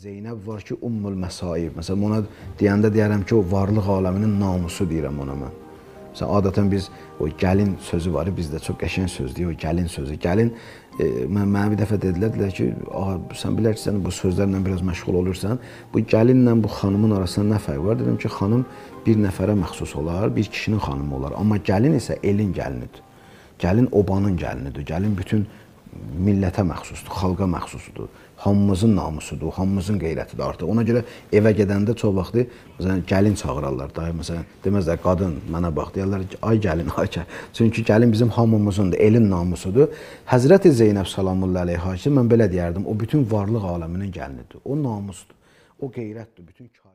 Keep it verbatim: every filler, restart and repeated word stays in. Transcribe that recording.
Zeynəb var ki, Ummul Məsaib. Məsələn, ona deyəndə deyərəm ki, o varlıq aləminin namusu deyirəm ona mən. Məsələn, adətən biz o gəlin sözü var, bizdə çox qəşəng sözdür, o gəlin sözü. Gəlin, e, mənə bir dəfə dedilər, dedilər ki, sən bilər ki, sən bu sözlərlə biraz məşğul olursan, bu gəlinlə bu xanımın arasında nə fərq var? Dedim ki, xanım bir nəfərə məxsus olar, bir kişinin xanımı olar. Amma gəlin isə elin gəlinidir. Gəlin obanın gəlinidir. Gəlin bütün millətə məxsusdur, xalqa məxsusdur. Hamımızın namusudur, hamımızın qeyrətidir artıq. Ona görə evə gedəndə çox vaxtı məsələn, gəlin çağırarlar. Daha məsələn, deməzlər, qadın mənə bax, deyərlər ki, ay gəlin, ay gəlin. Çünki gəlin bizim hamımızındır, elin namusudur. Həzrəti Zeynəb salamullahi əleyhə ki, mən belə deyərdim, o bütün varlıq aləminin gəlinidir. O namusdur, o qeyrətdir, bütün